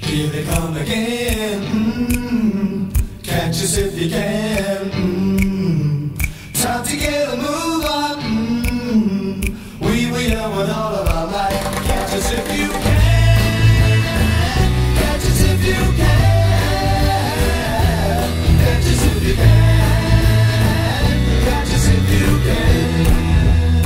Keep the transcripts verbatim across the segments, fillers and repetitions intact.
Here they come again. Mm-hmm. Catch us if you can. Mm-hmm. Time to get a move on. Mm-hmm. We were young with all of our life. Catch us if you can. Catch us if you can. Catch us if you can. Catch us if you can.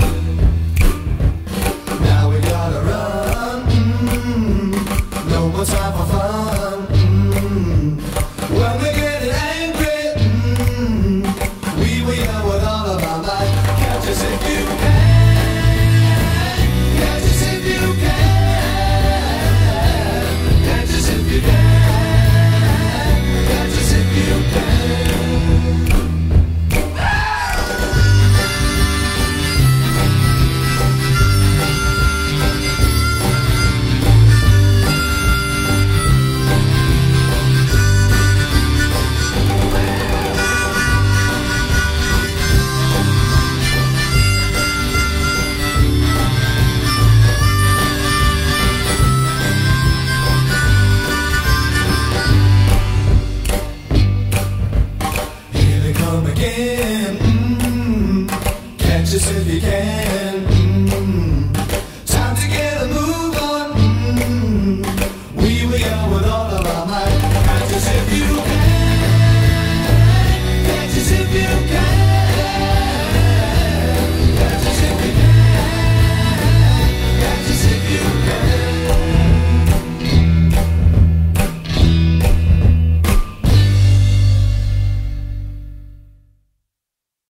Now we gotta run. Mm-hmm. No more time for fun. Mm-hmm. When we get angry, mm-hmm. we were young with all of our life. Catch us if you can. Catch us if you can. Catch us if you can. Catch us if you can. Come again, mm-hmm. Catch us if you can.